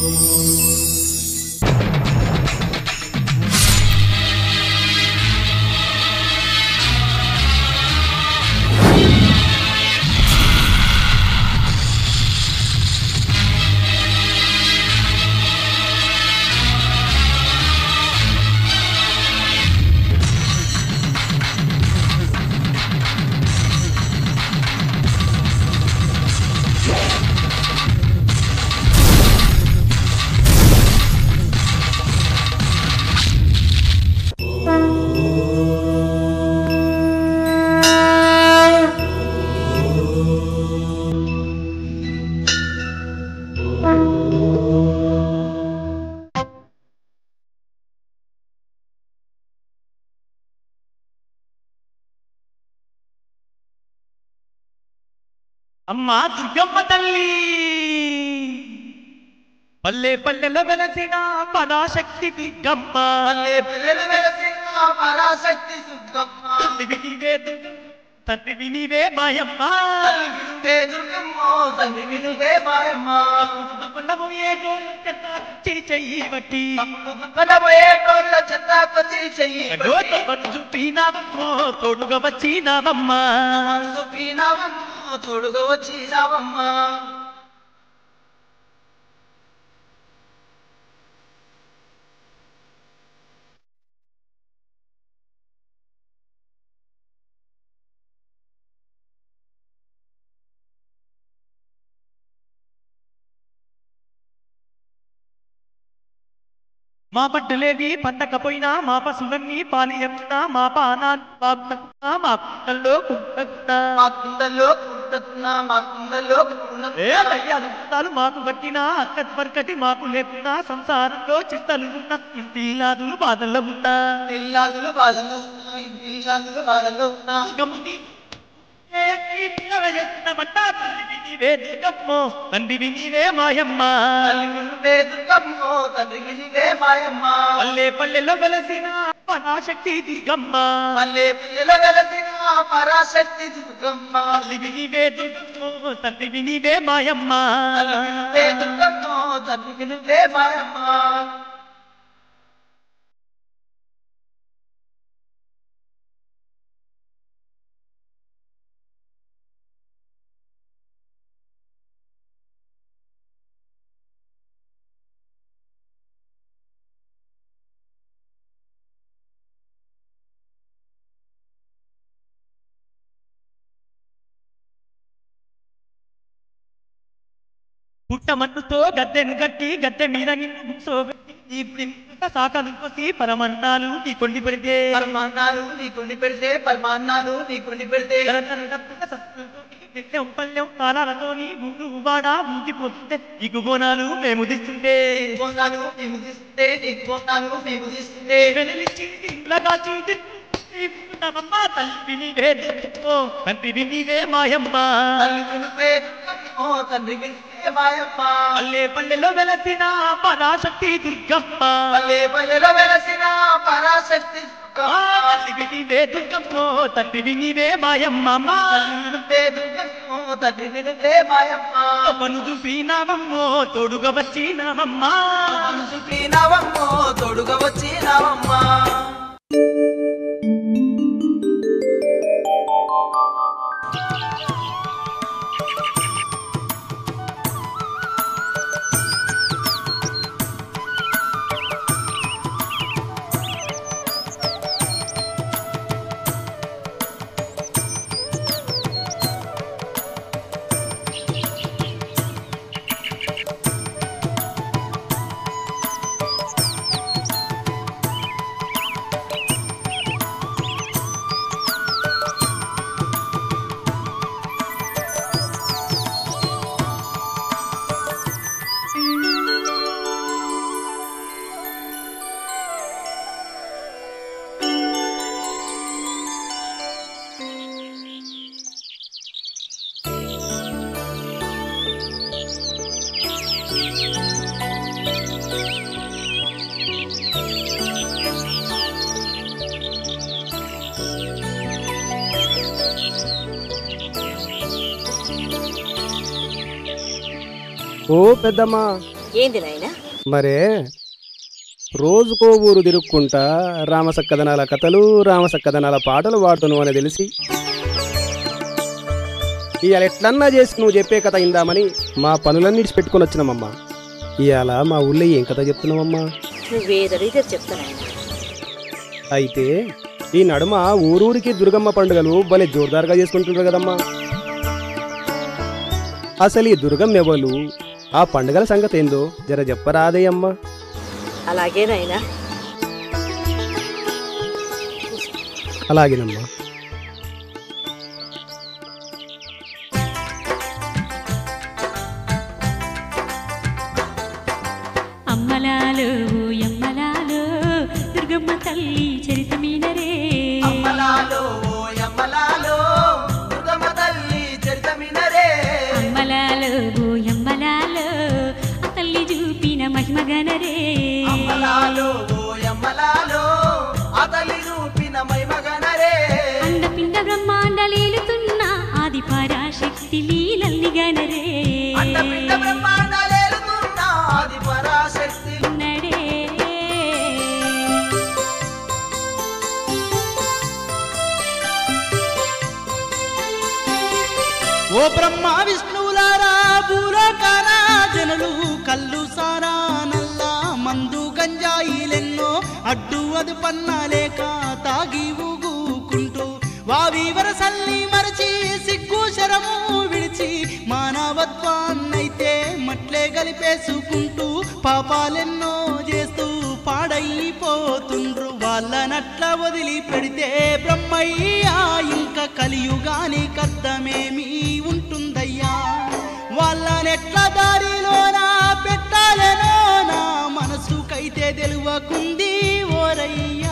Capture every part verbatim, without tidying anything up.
అమ్మా దుర్గమ్మ తల్లి పల్లె పల్లెల వెలసిన పరాశక్తి దుర్గమ్మ పల్లె పల్లెల వెలసిన పరాశక్తి దుర్గమ్మ తండ్రివినివే తండ్రివినివే మాయమ్మ తండ్రివినివే దుర్గమ్మ తండ్రివినివే మాయమ్మ కొనబోయే చెత్త చెయ్యి బట్టి కొనబోయే కోళ్ళ చెత్త కొద్ది చెయ్యి చూపినావమ్మో తోడుగా వచ్చినావమ్మ చూపినావమ్మో తోడుగా వచ్చినావమ్మ మా పట్టులేవి పండకపోయినా మా పశువులన్నీ పానీయమున్నా మా పానాలు బాగున్నా మా కుండల్లో కుంటున్నా మా కుండల్లో కుంటున్నా మా కుండల్లో కుంటాలు మాకు పట్టినా అక్కటి మాకు లేకున్నా సంసారంలో చిత్తలు ఉన్నా ఇంటిలాదులు బాధల్లో ఉన్నా ఇల్లాదులు బాధల్లో ఉన్నా ఇంటిలాదులు బాధల్లో ఉన్నా గమ్మి తండ్రి నీవే మాయమ్మ పల్లె పల్లెలో వెలసిన పరాశక్తి దుర్గమ్మ పల్లె పల్లెలో వెలసిన పరాశక్తి దుర్గమ్మ నీవే దుర్గమ్మో తండ్రి నీవే మాయమ్మ దుర్గమ్మో తండ్రి నీవే మాయమ్మ పుట్టమన్నుతో గద్దెను గట్టి గద్దె మీద నిన్ను సాకలు కోసి పరమన్నాలు నీ కొండి పెడితే పరమాన్నాలు నీ కొండి పెడితే పరమాన్నాలు నీ కొండి పెడితే పల్లెం కాలాలతో నీ గుండు వాడా ఊగిపోతుంటే ఈ గుబోనాలు మేము దిస్తుంటే బోనాలు మేము దిస్తుంటే నీ బోనాలు మేము దిస్తుంటే వెనలిచ్చి ఇంట్లోగా చూసి తల్లి నీవే తండ్రి నీవే మాయమ్మ తండ్రి నీవే మాయమ్మ పల్లె పల్లెలో వెలసిన పరాశక్తి దుర్గమ్మ పల్లె పల్లెలో వెలసిన పరాశక్తి తల్లి నీవే దుర్గమ్మో తండ్రి నీవే మాయమ్మ తండ్రి నీవే మాయమ్మ పను చూపినావమ్మో తోడుగా వచ్చినావమ్మ చూపినావమ్మో తోడుగా వచ్చినావమ్మ ఓ పెద్దమ్మా ఏంది నాయనా మరే రోజుకో ఊరు తిరుక్కుంటా రామసక్కదనాల కథలు రామసక్కదనాల పాటలు పాడుతాను అని తెలిసి ఇవాళ ఎట్లన్నా చేసి నువ్వు చెప్పే కథ ఇందామని మా పనులన్నీ పెట్టుకొని వచ్చినామమ్మా. ఇవాళ మా ఊళ్ళో ఏం కథ చెప్తున్నామమ్మా? నువ్వేదైతే చెప్తాను. అయితే ఈ నడుమ ఊరూరికి దుర్గమ్మ పండుగలు భలే జోర్దారుగా చేసుకుంటుంటారు కదమ్మా. అసలు ఈ దుర్గమ్మ ఎవరు, ఆ పండుగల సంగతి ఏందో జర చెప్పరాదే అమ్మా. అలాగేనైనా. అలాగేనమ్మా. అమ్మలాలో యమ్మలాలో దుర్గమ్మ తల్లి చరితమీనరే. అమ్మలాలో యమ్మలాలో దుర్గమ్మ తల్లి చరితమీనరే. అమ్మలాలో యమ్మలాలో ఆ తల్లి చూపిన మహిమగనరే. అమ్మలాలో యమ్మలాలో ఆ తల్లి చూపిన మహిమగనరే. అండపిండ బ్రహ్మాండలేలుతున్న ఆది పరాశక్తి లీలల్ని గనరే. అండపిండ బ్రహ్మాండలేలుతున్న ఆది పరాశక్తి నడే. ఓ బ్రహ్మ విష్ణువులారా భూలోకారా జనులు కళ్ళు సారా నల్ల మందు గంజాయిలెన్నో అడ్డు అదు పన్నాలేక తాగి ఊగుకుంటూ వావి వరసల్ని మరచి సిగ్గు శరము విడిచి మానవత్వాన్నైతే మట్లే గలిపేసుకుంటూ పాపాలెన్నో చేస్తూ పాడైపోతుండ్రు. వాళ్ళనట్ల వదిలి పెడితే బ్రహ్మయ్యా ఇంకా కలియుగాని కర్తమేమీ ఉంటుందయ్యా. వాళ్ళనెట్ల దారిలోనా పెట్టాలనో నా మనసుకైతే తెలువకుంది ఓరయ్యా.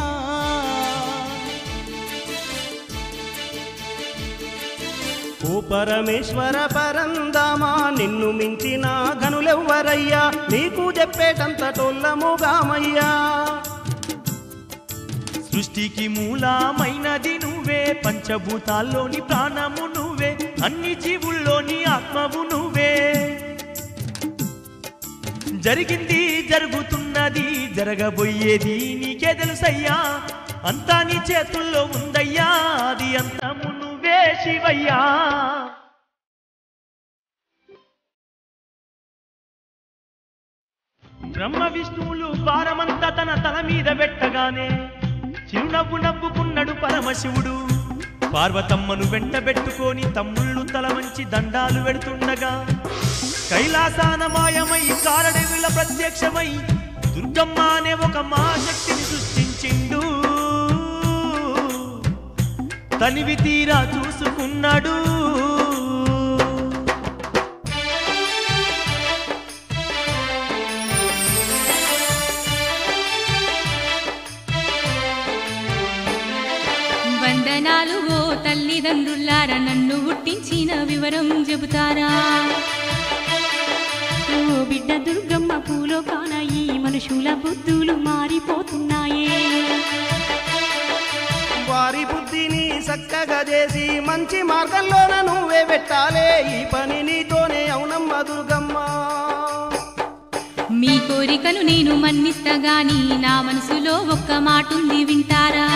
ఓ పరమేశ్వర పరందామా నిన్ను మించిన ఘనులెవ్వరయ్యా, నీకు చెప్పేటంత టొల్లముగామయ్యా. సృష్టికి మూలమైనది నువ్వే, పంచభూతాల్లోని ప్రాణము నువ్వే, అన్ని జీవుల్లోని ఆత్మవు నువ్వే. జరిగింది జరుగుతున్నది జరగబోయేది నీకే తెలుసయ్యా, అంతా నీ చేతుల్లో ఉందయ్యా, అది అంతము నువ్వే శివయ్యా. బ్రహ్మ విష్ణువులు భారమంతా తన తల మీద పెట్టగానే చిరునవ్వు నవ్వుకున్నాడు పరమశివుడు. పార్వతమ్మను వెంట పెట్టుకొని తమ్ముళ్ళు తల వంచి దండాలు పెడుతుండగా కైలాసాన మాయమై కారడవిల ప్రత్యక్షమై దుర్గమ్మ అనే ఒక మహాశక్తిని సృష్టించిండు. తనివి తీరా చూసుకున్నాడు. వందనాలు ఓ తల్లిదండ్రులారా, నన్ను పుట్టించిన వివరం చెబుతారా. ఓ బిడ్డ దుర్గమ్మ పూలోకాన ఈ మనుషుల బుద్ధులు మారిపోతున్నాయే. వారి బుద్ధిని చక్కగా చేసి మంచి మార్గంలోన నువ్వే పెట్టాలే, ఈ పని నీతోనే అవునమ్మ దుర్గమ్మ. మీ కోరికను నేను మన్నిస్తా గాని నా మనసులో ఒక్క మాటుంది వింటారా.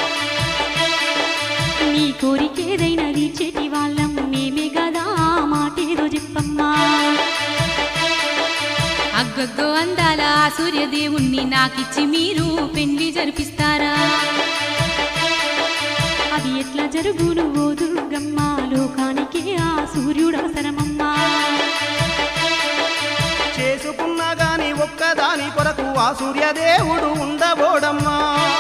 మీ కోరికేదైనా తీర్చేటి వాళ్ళం మేమే కదా, మాటేదో చెప్పమ్మా. అగ్గగ్గో అందాల సూర్యదేవుణ్ణి నాకిచ్చి మీరు పెళ్లి జరిపిస్తారా. అది ఎట్లా జరుగును ఓ దుర్గమ్మ, లోకానికే ఆ సూర్యుడు అవసరమమ్మా. చేసుకున్నా గాని ఒక్కదాని కొరకు ఆ సూర్యదేవుడు ఉండబోడమ్మా.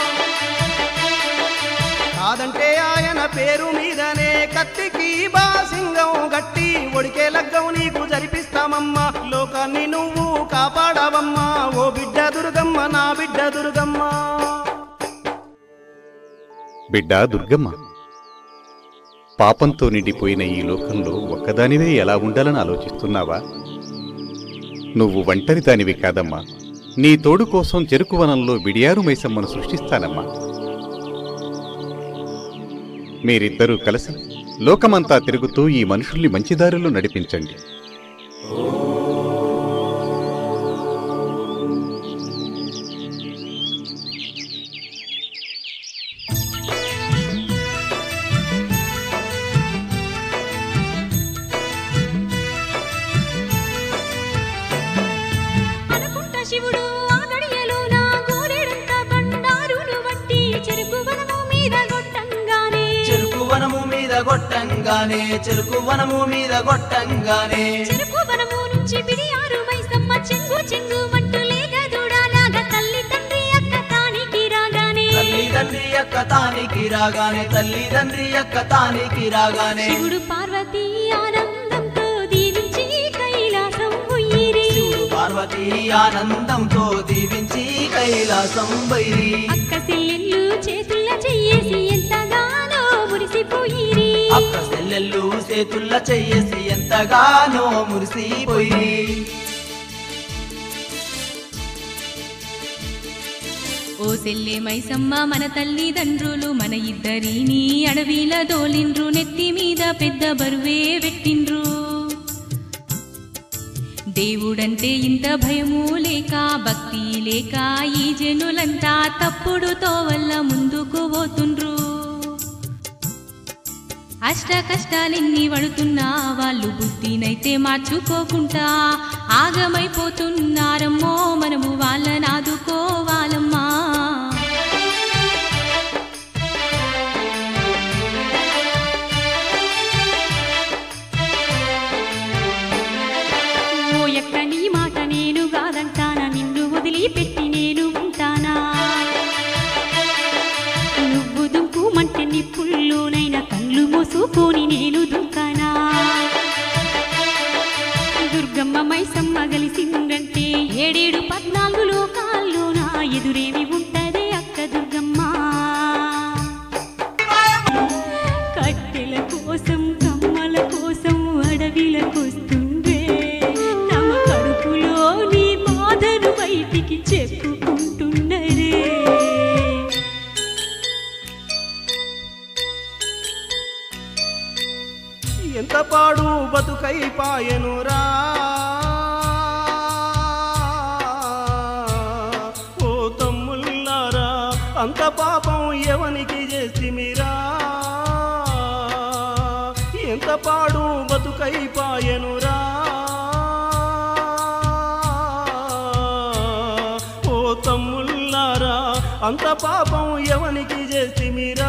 కాదంటే ఆయన పేరు మీదనే కత్తికి బాసింగం గట్టి ఒడికే లగ్గం నీకు జరిపిస్తామమ్మా. లోకాన్ని నువ్వు కాపాడవమ్మా ఓ బిడ్డ దుర్గమ్మ, నా బిడ్డ దుర్గమ్మ. బిడ్డ దుర్గమ్మ, పాపంతో నిండిపోయిన ఈ లోకంలో ఒక్కదానివే ఎలా ఉండాలని ఆలోచిస్తున్నావా? నువ్వు ఒంటరి దానివి కాదమ్మా. నీ తోడు కోసం చెరుకువనంలో బిడియారు మైసమ్మను సృష్టిస్తానమ్మా. మీరిద్దరూ కలిసి లోకమంతా తిరుగుతూ ఈ మనుషుల్ని మంచిదారిలో నడిపించండి. కొట్టంగానే చెరుకు వనము మీద కొట్టంగానే చెరుకు వనము నుంచి బిడియారు మైసమ్మ చెంగు చెంగు మంటూ లేక చూడాలాగా తల్లి తండ్రి అక్క తానికి రాగానే తల్లి తండ్రి అక్క తానికి రాగానే తల్లి తండ్రి అక్క తానికి రాగానే శివుడు పార్వతీ ఆనందంతో దీవించి కైలాసం పోయిరి శివుడు పార్వతీ ఆనందంతో దీవించి కైలాసం వైరి అక్క చెల్లెళ్ళు చేతుల్ల చెయ్యేసి ఎంతగానో మురిసిపోయిరి అక్క చెల్లెళ్ళు చేతుల్ల చెయ్యేసి ఎంతగానో మురిసిపోయి ఓ సెల్లే మైసమ్మ మన తల్లిదండ్రులు మన ఇద్దరిని అడవిల దోలిండ్రు నెత్తి మీద పెద్ద బరువే పెట్టిండ్రు దేవుడంటే ఇంత భయము లేక భక్తి లేక ఈ జనులంతా తప్పుడుతో వల్ల ముందుకు పోతుండ్రు అష్ట కష్టాలెన్ని పడుతున్నా వాళ్ళు బుద్ధినైతే మార్చుకోకుండా ఆగమైపోతున్నారమ్మో మనము వాళ్ళని ఆదుకోవాలమ్మా ఓ ఎక్క నీ మాట నేను కాదంటానా నిన్ను వదిలిపెట్టి నేను ఉంటానా నువ్వు దుంకుమంటే నిప్పుల్లోనైనా కళ్ళు మూసుకొని నేను దుంకానా దుర్గమ్మ మైసమ్మ గలిసిందంటే ఏడేడు పద్నాలుగు లోకాల్లోన ఎదురేమి ఉంటదే అక్క దుర్గమ్మ కట్టెల కోసం కమ్మల కోసం అడవిలకొస్తుండే తమ కడుపులోని బాధను బయటికి చెప్పుకుంటున్నరే ఎంత పాడు బతుకై పాయనురా ఓ తమ్ముళ్ళారా అంత పాపం ఎవనికి చేసిమిరా ఎంత పాడు బతుకై పాయనురా ఓ తమ్ముళ్ళారా అంత పాపం ఎవనికి చేసిమిరా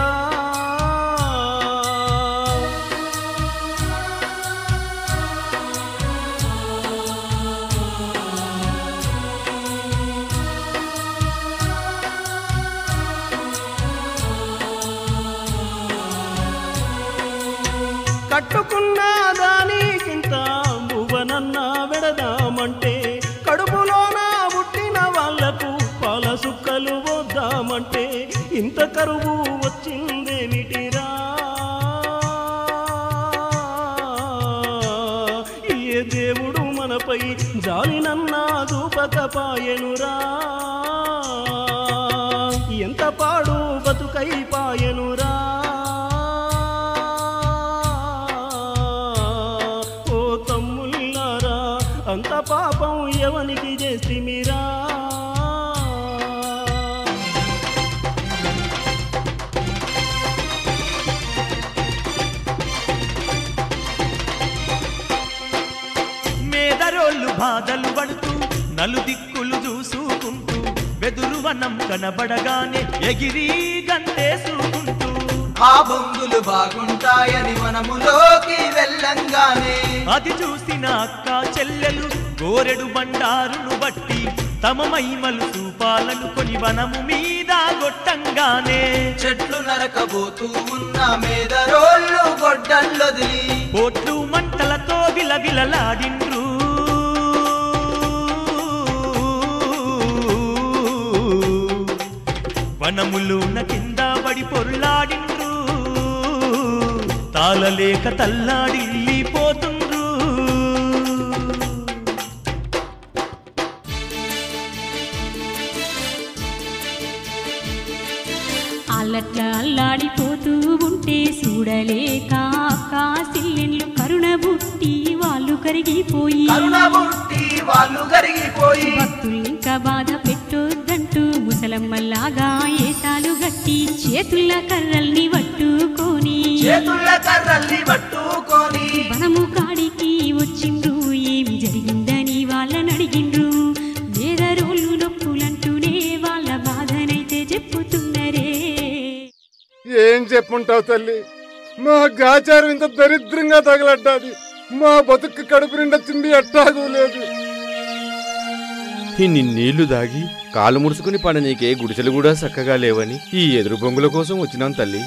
కట్టుకున్న దానికింత భువనన్న వెడదామంటే కడుపులోన పుట్టిన వాళ్లకు పాల సుక్కలు వద్దామంటే ఇంత కరువు వచ్చిందేమిటిరా ఏ దేవుడు మనపై జాలినన్నా దూపకపాయనురా ఎంత పాడు బతుకై పాయనురా అంత పాపం ఎవనికి చేసిమిరా మేదరోళ్ళు బాధలు పడుతూ నలుదిక్కులు చూసుకుంటూ వెదురు వనం కనబడగానే ఎగిరి గంతేసుకుంటూ ఆ బొంగులు బాగుంటాయని వనములోకి వెళ్ళంగానే అది చూసిన అక్క చెల్లెలు గోరెడు బండారును బట్టి తమ మహిమలు చూపాలను కొని వనము మీద గొట్టంగానే చెట్లు నరకబోతూ ఉన్న మేదరోళ్ళు గొడ్డల్లొదిలి బోట్లు మంటలతో విలవిలలాడిండ్రు వనములోన కింద పడి పొర్లాడిండ్రు తాళలేక తల్లాడిల్లిపోతుండ్రు అల్లట్ల అల్లాడిపోతూ ఉంటే చూడలేక కాసిల్లెన్లు కరుణ బుట్టి వాళ్ళు కరిగిపోయి కరుణ బుట్టి వాళ్ళు కరిగిపోయి భక్తుల్నింకా బాధ పెట్టొద్దంటూ ముసలమ్మల్లాగా ఏసాలు గట్టి చేతుల్ల కర్రల్ని పట్టుకొని చేతుల్ల కర్రల్ని పట్టుకొని వనము కాడికి వచ్చిండ్రు ఏం జరిగిందని వాళ్ళని అడిగిండ్రు వేదరోళ్ళు నొప్పులంటూనే వాళ్ళ బాధనైతే చెప్పుతున్నరే ఏం చెప్పుంటావు తల్లి మా గాచారం ఇంత దరిద్రంగా తగలడ్డాది. మా బతుకు కడుపు నిండా తిండి అట్టాగూ లేదు. ఇన్ని నీళ్లు దాగి కాలు ముడుచుకుని పడ నీకే గుడిసెలు కూడా చక్కగా లేవని ఈ ఎదురు బొంగుల కోసం వచ్చినాం తల్లి.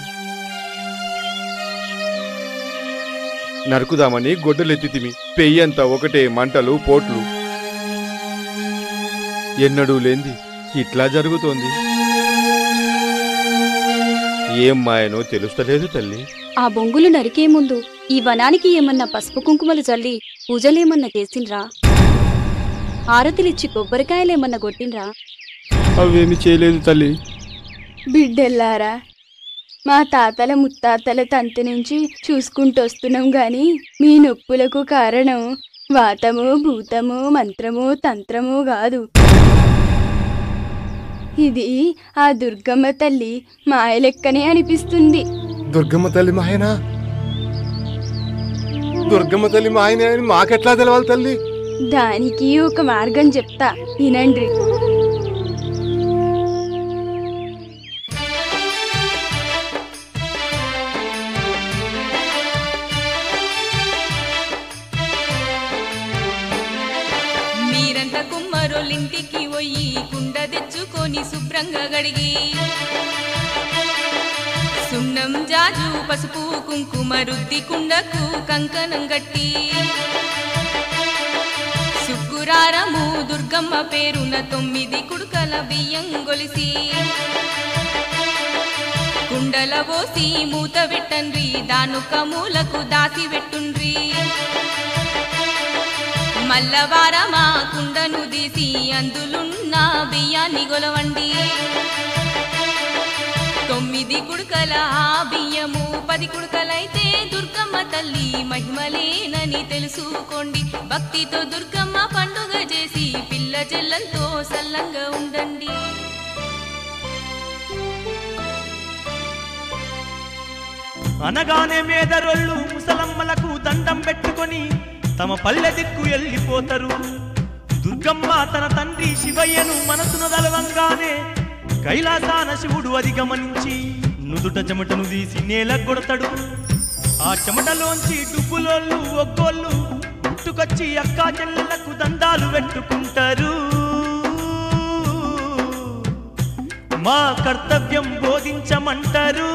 నరుకుదామని గొడ్డలెత్తితిమి, పెయ్యంతా ఒకటే మంటలు పోట్లు. ఎన్నడూ లేంది ఇట్లా జరుగుతోంది. ఏం మాయనో తెలుస్తలేదు తల్లి. ఆ బొంగులు నరికే ముందు ఈ వనానికి ఏమన్నా పసుపు కుంకుమలు చల్లి పూజలేమన్నా చేసిండ్రా? ఆరతిలిచ్చి కొబ్బరికాయలేమన్నా కొట్టిండ్రా? అవేమి చేయలేదు తల్లి. బిడ్డెల్లారా, మా తాతల ముత్తాతల తంతి నుంచి చూసుకుంటూ వస్తున్నాం గాని మీ నొప్పులకు కారణం వాతము భూతము మంత్రము తంత్రము కాదు. ఇది ఆ దుర్గమ్మ తల్లి మాయలెక్కనే అనిపిస్తుంది. దుర్గమ్మ తల్లి మాయనా? దుర్గమ్మ తల్లి మాయనే అని మాకెట్లా తెలవాలి తల్లి? దానికి ఒక మార్గం చెప్తా, వినండి. మీరంతా కుమ్మరోళ్ళింటికి పోయి కుండ తెచ్చుకొని శుభ్రంగా గడిగి సున్నం జాజు పసుపు కుంకుమ రుద్ది కుండకు కంకణం గట్టి శుక్రారము దుర్గమ్మ పేరున తొమ్మిది కుడుకల బియ్యం గొలిసి కుండల పోసి మూత పెట్టండ్రి, దానొక్క మూలకు దాసి పెట్టుండ్రి. మల్లవారమా కుండను తీసి అందులున్న బియ్యాన్ని గొలవండి. తొమ్మిది కుడుకల ఆ బియ్యము పది కుడుకలైతే దుర్గమ్మ తల్లి మహిమలేనని తెలుసుకోండి. భక్తితో దుర్గమ్మ పండుగ చేసి పిల్ల చెల్లెలతో సల్లంగా ఉండండి. అనగానే మేదరోళ్ళు ముసలమ్మలకు దండం పెట్టుకొని తమ పల్లె దిక్కు వెళ్ళిపోతారు. దుర్గమ్మ తన తండ్రి శివయ్యను మనసును దలవంగానే కైలాసాన శివుడు అది గమనించి నుదుట చెమటను తీసి నేల కొడతాడు. ఆ చెమటలోంచి డుబ్బులోళ్ళు ఒగ్గోళ్ళు పుట్టుకొచ్చి అక్కా చెల్లెలకు దండాలు పెట్టుకుంటారు. మా కర్తవ్యం బోధించమంటారు.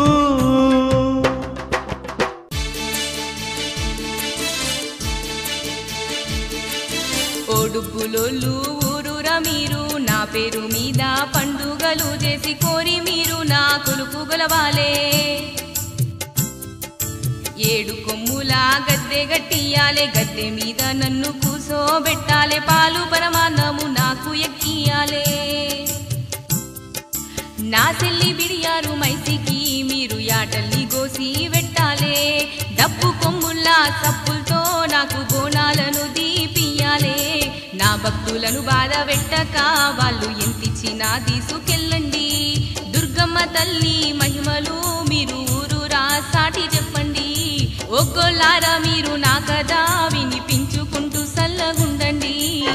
ఓడుబ్బులోళ్ళు ఊరూరా మీరు నా పేరు మీద పండుగలు చేసి కోరి మీరు నా కొలుపు గొలవాలే. ఏడు కొమ్ముల గద్దె గట్టియాలే, గద్దె మీద నన్ను కూసోబెట్టాలే, పాలు పరమాన్నము నాకు ఎక్కియాలే. నా చెల్లి బిడియారు మైసికి మీరు యాటల్ని గోసి పెట్టాలే. డప్పు కొమ్ముల్లా సప్పులతో నాకు బోనాలను దీపియాలే. నా భక్తులను బాధ పెట్టక వాళ్ళు ఎంతిచ్చినా తీసుకెళ్ళండి. దుర్గమ్మ తల్లి మహిమలు మీరు ఊరూరా సాటి చెప్పండి. ఒగ్గోళ్ళారా మీరు నా కదా వినిపించుకుంటూ సల్లగుండండి.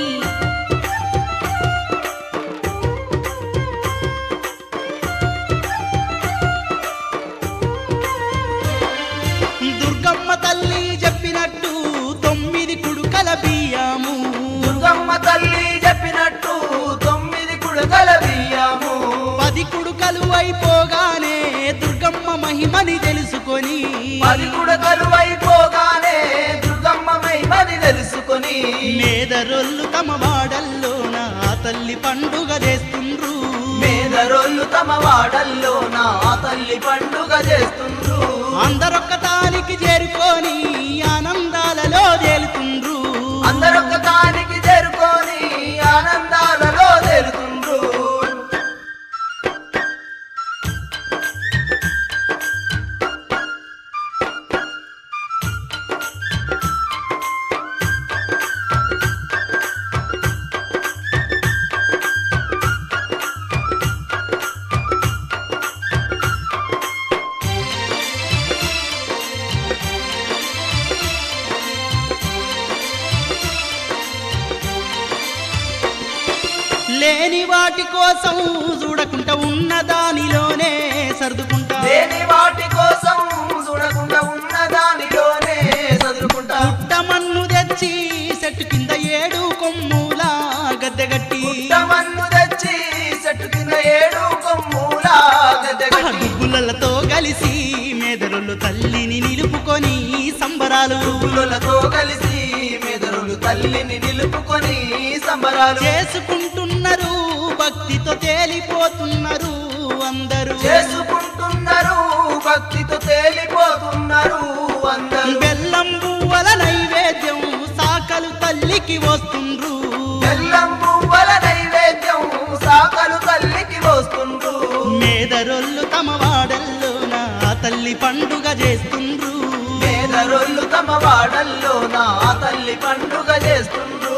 దుర్గమ్మ తల్లి చెప్పినట్టు తొమ్మిది కుడుకల బియ్యము, దుర్గమ్మ తల్లి చెప్పినట్టు తొమ్మిది కుడుకల బియ్యము, పది కుడుకలు అయిపోగానే దుర్గమ్మ మహిమని తెలుసుకొని, పది కుడుకలు అయిపోగానే దుర్గమ్మ మహిమని తెలుసుకొని, మేదరొల్లు తమ వాడల్లోన ఆ తల్లి పండుగ చేస్తుండ్రు. మేదరోళ్ళు తమ వాడల్లోన ఆ తల్లి పండుగ చేస్తుండ్రు. అందరొక్క తానికి చేరుకొని ఆనందాలలో తేలుతుండ్రు. అందరొక్క తానికి చేరుకొని ఆనందాలలో తేలుతుండ్రు. లేని వాటి కోసం చూడకుండా ఉన్న దానిలోనే సర్దుకుంటా, లేని వాటి కోసం చూడకుండా కలిసి మెదరులు తల్లిని నిలుపుకొని సంబరాలు పువ్వులతో కలిసి మెదరులు తల్లిని నిలుపుకొని సంబరాలు చేసుకుంటున్నారు భక్తితో తేలిపోతున్నారు అందరూ చేసుకుంటున్నారు భక్తితో తేలిపోతున్నారు అందరూ బెల్లం పువ్వుల నైవేద్యం సాకలు తల్లికి వస్తుండ్రు బెల్లం పువ్వుల నైవేద్యం సాకలు తల్లికి వస్తుండ్రు మేదరొల్లు తమ వాడల్లో నా తల్లి పండుగ చేస్తుండ్రు మేదరొల్లు తమ వాడల్లో నా తల్లి పండుగ చేస్తుండ్రు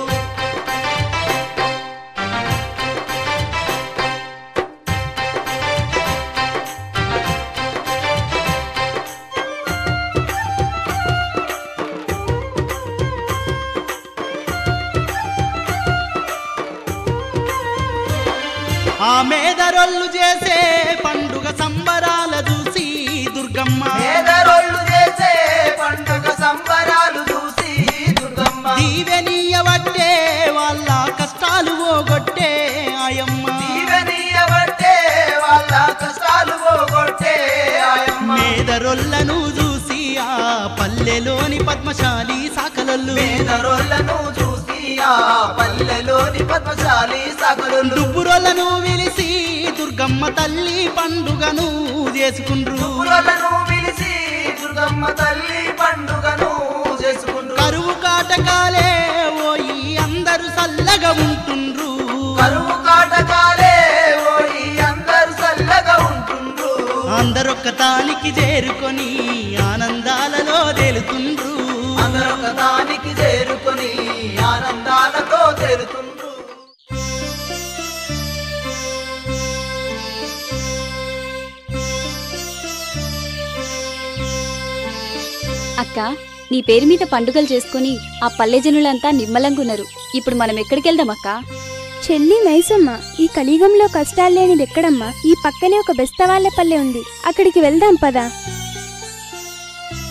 ఆ మేదరొల్లు చేసే పండుగ సంబరాల చూసి దుర్గమ్మ మేదరొల్లు చేసే పండుగ సంబరాలు చూసి దుర్గమ్మ దీవెనీయవట్టే వాళ్ళ కష్టాలు పోగొట్టే ఆయమ్మ దీవెనీయవట్టే వాళ్ళ కష్టాలు పోగొట్టే ఆయమ్మ మేదరొల్లను చూసి ఆ పల్లెలోని పద్మశాలి సాకలొల్లు మేదరొల్లను చూసి ఆ పల్లెలోని పద్మశాలి సాకలొల్లు దుబ్బురొల్లను విలిసి దుర్గమ్మ తల్లి పండుగను చేసుకుండ్రు దుబ్బురొల్లను విలిసి దుర్గమ్మ తల్లి పండుగను చేసుకుండ్రు కరువు కాటకాలే ఓయి అందరూ సల్లగా ఉంటుండ్రు కరువు కాటకాలే ఓయి అందరూ సల్లగా ఉంటుండ్రు అందరొక్క తానికి చేరుకొని ఆనందాలలో తేలుతుండ్రు అందరొక్క తానికి చేరుకొని ఆనందాలతో తేలుతుండ్రు అక్క నీ పేరు మీద పండుగలు చేసుకుని ఆ పల్లె జనులంతా నిమ్మలంగున్నారు. ఇప్పుడు మనం ఎక్కడికి వెళ్దాం అక్క? చెల్లి మైసమ్మ, ఈ కలియుగంలో కష్టాలు లేనిది ఎక్కడమ్మా? ఈ పక్కనే ఒక బెస్తవాళ్ల పల్లె ఉంది, అక్కడికి వెళ్దాం పదా.